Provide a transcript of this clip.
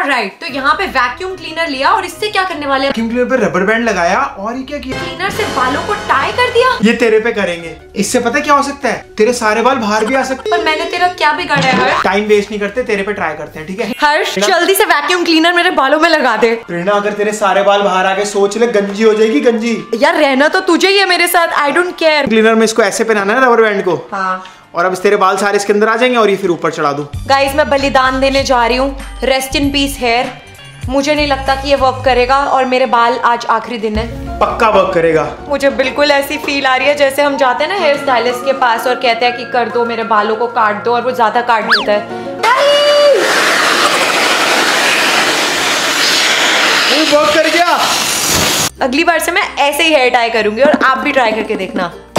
Alright, तो यहाँ पे वैक्यूम क्लीनर लिया और इससे क्या करने वाले? वैक्यूम क्लीनर पे रबर बैंड लगाया और ये क्या किया? क्लीनर से बालों को टाई कर दिया। ये तेरे पे करेंगे, इससे पता क्या हो सकता है, तेरे सारे बाल बाहर भी आ सकते हैं। पर मैंने तेरा क्या बिगाड़ा है हर्ष? टाइम वेस्ट नहीं करते, तेरे पे ट्राई करते हैं, ठीक है? हर्ष जल्दी से वैक्यूम क्लीनर मेरे बालों में लगा दे। प्रेरणा अगर तेरे सारे बाल बाहर आ गए, सोच ले गंजी हो जाएगी, गंजी। यार रहना तो तुझे ही है मेरे साथ, आई डोंट केयर। क्लीनर में इसको ऐसे पहनाना है रबर बैंड को। हाँ। और अब तेरे बाल सारे इसके अंदर आ जाएंगे और ये फिर ऊपर चढ़ा दूं। गाइस मैं बलिदान देने जा रही हूँ, रेस्ट इन पीस हेयर। मुझे नहीं लगता कि ये वर्क करेगा और मेरे बाल आज आखिरी दिन है। पक्का वर्क करेगा। मुझे बिल्कुल ऐसी फील आ रही है जैसे हम जाते हैं ना हेयर स्टाइलिस्ट के पास और कहते हैं कि कर दो मेरे बालों को, काट दो, और वो ज्यादा काट देता है। वो वर्क कर गया। अगली बार से मैं ऐसे ही हेयर टाई करूंगी और आप भी ट्राई करके देखना।